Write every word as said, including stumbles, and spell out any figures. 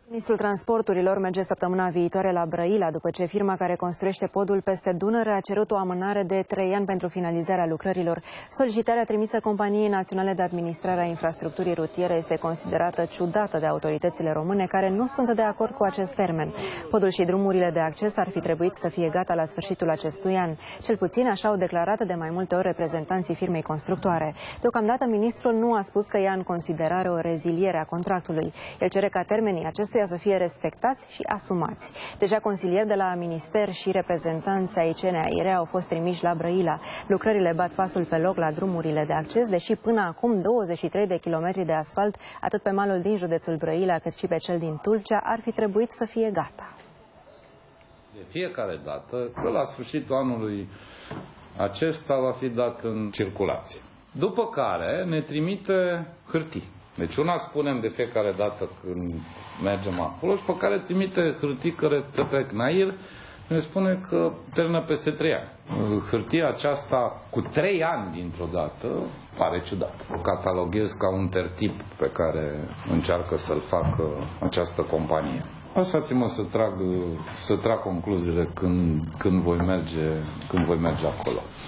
Ministrul Transporturilor merge săptămâna viitoare la Brăila, după ce firma care construiește podul peste Dunăre a cerut o amânare de trei ani pentru finalizarea lucrărilor. Solicitarea trimisă Companiei Naționale de Administrare a Infrastructurii Rutiere este considerată ciudată de autoritățile române, care nu sunt de acord cu acest termen. Podul și drumurile de acces ar fi trebuit să fie gata la sfârșitul acestui an. Cel puțin așa au declarat de mai multe ori reprezentanții firmei constructoare. Deocamdată, ministrul nu a spus că ia în considerare o reziliere a contractului. El cere ca termenii acestuia să fie respectați și asumați. Deja consilieri de la minister și reprezentanți ai C N A I R au fost trimiși la Brăila. Lucrările bat pasul pe loc la drumurile de acces, deși până acum douăzeci și trei de kilometri de asfalt, atât pe malul din județul Brăila, cât și pe cel din Tulcea, ar fi trebuit să fie gata. De fiecare dată, că la sfârșitul anului acesta va fi dat în circulație. După care ne trimite hârtii. Deci una spunem de fiecare dată când mergem acolo și pe care trimite hârtii către C N A I R, ne spune că termină peste trei ani. Hârtia aceasta cu trei ani dintr-o dată pare ciudat. O cataloghez ca un tertip pe care încearcă să-l facă această companie. Lăsați-mă să trag, să trag concluziile când, când, voi merge, când voi merge acolo.